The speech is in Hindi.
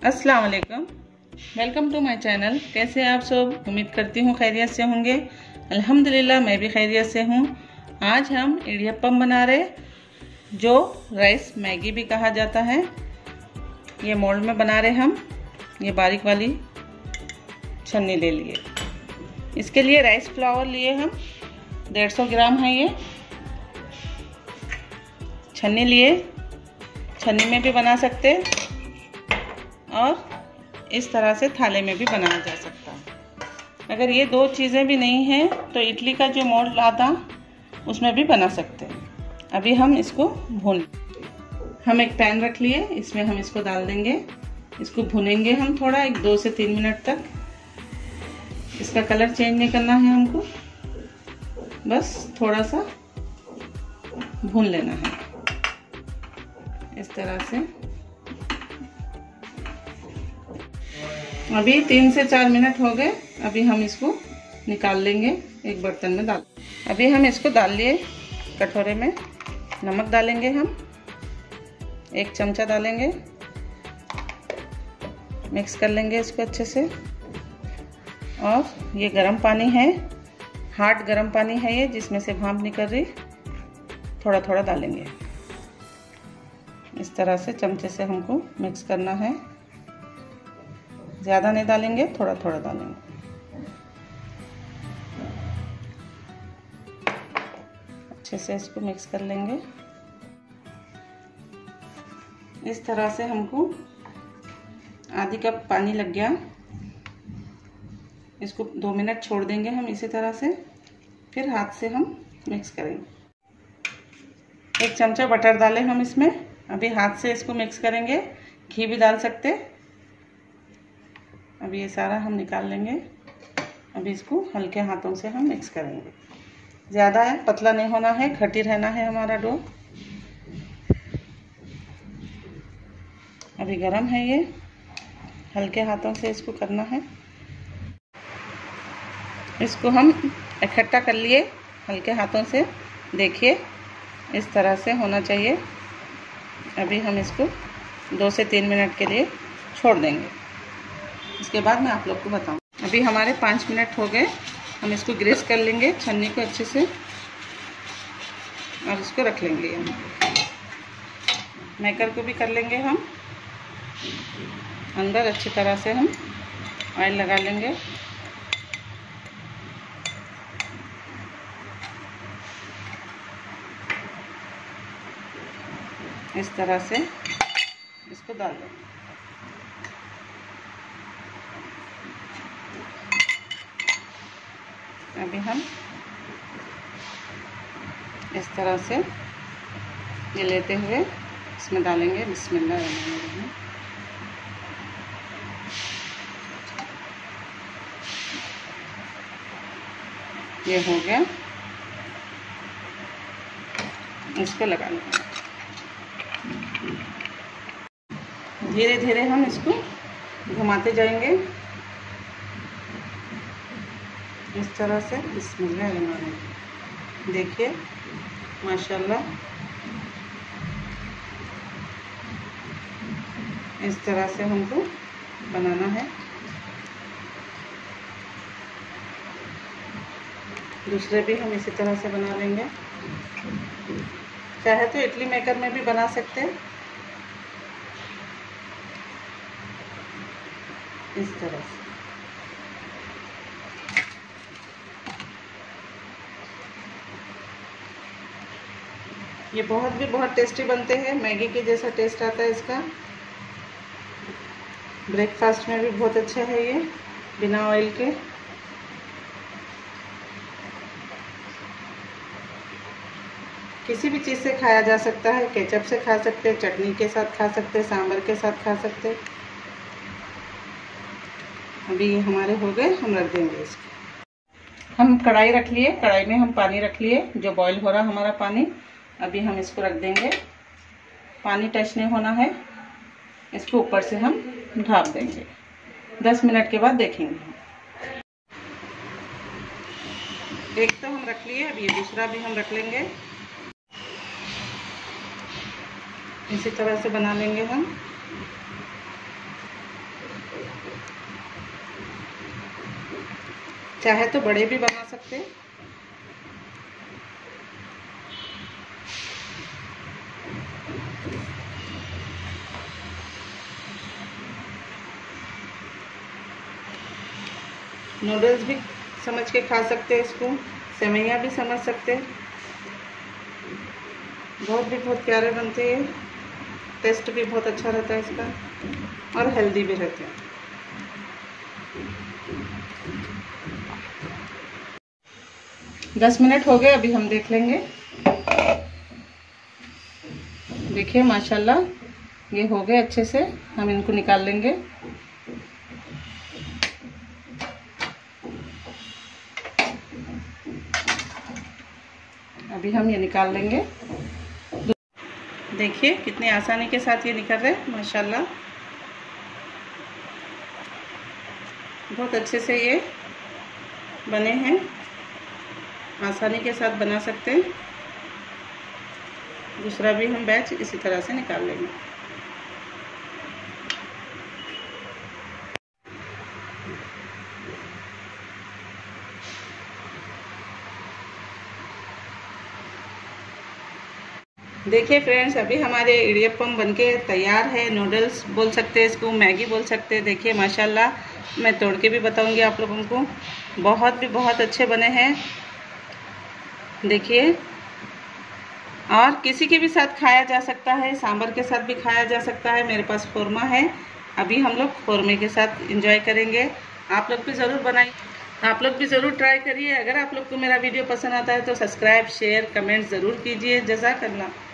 अस्सलाम वालेकुम, वेलकम टू माय चैनल। कैसे आप सब? उम्मीद करती हूँ खैरियत से होंगे। अल्हम्दुलिल्लाह मैं भी खैरियत से हूँ। आज हम इडियप्पम बना रहे, जो राइस मैगी भी कहा जाता है। ये मोल्ड में बना रहे हम। ये बारीक वाली छन्नी ले लिए। इसके लिए राइस फ्लावर लिए हम 150 ग्राम है। ये छन्नी लिए, छन्नी में भी बना सकते और इस तरह से थाले में भी बनाया जा सकता है। अगर ये दो चीज़ें भी नहीं हैं तो इडली का जो मोल्ड आता उसमें भी बना सकते हैं। अभी हम इसको हम एक पैन रख लिए, इसमें हम इसको डाल देंगे। इसको भुनेंगे हम थोड़ा 2 से 3 मिनट तक। इसका कलर चेंज नहीं करना है हमको, बस थोड़ा सा भून लेना है इस तरह से। अभी 3 से 4 मिनट हो गए। अभी हम इसको निकाल लेंगे, एक बर्तन में डाल। अभी हम इसको डाल लिए कटोरे में। नमक डालेंगे हम 1 चमचा डालेंगे। मिक्स कर लेंगे इसको अच्छे से। और ये गर्म पानी है, हार्ड गर्म पानी है ये, जिसमें से भाप निकल रही। थोड़ा थोड़ा डालेंगे इस तरह से, चमचे से हमको मिक्स करना है। ज़्यादा नहीं डालेंगे, थोड़ा थोड़ा डालेंगे। अच्छे से इसको मिक्स कर लेंगे इस तरह से। हमको आधी कप पानी लग गया। इसको 2 मिनट छोड़ देंगे हम इसी तरह से, फिर हाथ से हम मिक्स करेंगे। 1 चमचा बटर डालें हम इसमें। अभी हाथ से इसको मिक्स करेंगे, घी भी डाल सकते। अभी ये सारा हम निकाल लेंगे। अभी इसको हल्के हाथों से हम मिक्स करेंगे। ज़्यादा है पतला नहीं होना है, खट्टी रहना है हमारा डो। अभी गरम है ये, हल्के हाथों से इसको करना है। इसको हम इकट्ठा कर लिए हल्के हाथों से। देखिए इस तरह से होना चाहिए। अभी हम इसको 2 से 3 मिनट के लिए छोड़ देंगे। इसके बाद मैं आप लोग को बताऊँ। अभी हमारे 5 मिनट हो गए। हम इसको ग्रीस कर लेंगे छन्नी को अच्छे से और इसको रख लेंगे। हम मेकर को भी कर लेंगे हम। अंदर अच्छी तरह से हम ऑयल लगा लेंगे। इस तरह से इसको डाल देंगे। अभी हम इस तरह से ये लेते हुए इसमें डालेंगे। बिस्मिल्लाह। ये हो गया। इसको लगा लेंगे। धीरे धीरे हम इसको घुमाते जाएंगे इस तरह से। बिस्मिल्लाह। देखिए माशाल्लाह, इस तरह से हमको बनाना है। दूसरे भी हम इसी तरह से बना लेंगे। चाहे तो इडली मेकर में भी बना सकते हैं इस तरह से। ये बहुत टेस्टी बनते हैं। मैगी के जैसा टेस्ट आता है इसका। ब्रेकफास्ट में भी बहुत अच्छा है ये, बिना ऑयल के। किसी भी चीज़ से खाया जा सकता है। केचप से खा सकते, चटनी के साथ खा सकते, सांभर के साथ खा सकते। अभी ये हमारे हो गए, हम रख देंगे इसको। हम कढ़ाई रख लिए, कढ़ाई में हम पानी रख लिए, जो बॉईल हो रहा हमारा पानी। अभी हम इसको रख देंगे। पानी टच नहीं होना है। इसको ऊपर से हम ढाप देंगे। 10 मिनट के बाद देखेंगे। एक तो हम रख लिए, अब ये दूसरा भी हम रख लेंगे। इसी तरह से बना लेंगे हम। चाहे तो बड़े भी बना सकते हैं। नूडल्स भी समझ के खा सकते हैं इसको, सेवइयाँ भी समझ सकते हैं। बहुत प्यारे बनते हैं, टेस्ट भी बहुत अच्छा रहता है इसका और हेल्दी भी रहते हैं। दस मिनट हो गए, अभी हम देख लेंगे। देखिए माशाल्लाह ये हो गए अच्छे से, हम इनको निकाल लेंगे। अभी हम ये निकाल लेंगे। देखिए कितनी आसानी के साथ ये निकल रहे हैं माशाल्लाह। बहुत अच्छे से ये बने हैं, आसानी के साथ बना सकते हैं। दूसरा भी हम बैच इसी तरह से निकाल लेंगे। देखिए फ्रेंड्स, अभी हमारे इडियप्पम बनके तैयार है। नूडल्स बोल सकते हैं इसको, मैगी बोल सकते हैं। देखिए माशाल्लाह मैं तोड़ के भी बताऊंगी आप लोगों को। बहुत अच्छे बने हैं देखिए। और किसी के भी साथ खाया जा सकता है, सांभर के साथ भी खाया जा सकता है। मेरे पास खोरमा है, अभी हम लोग खोरमे के साथ एंजॉय करेंगे। आप लोग भी ज़रूर बनाइए, आप लोग भी ज़रूर ट्राई करिए। अगर आप लोग को मेरा वीडियो पसंद आता है तो सब्सक्राइब, शेयर, कमेंट ज़रूर कीजिए। जज़ाकल्लाह।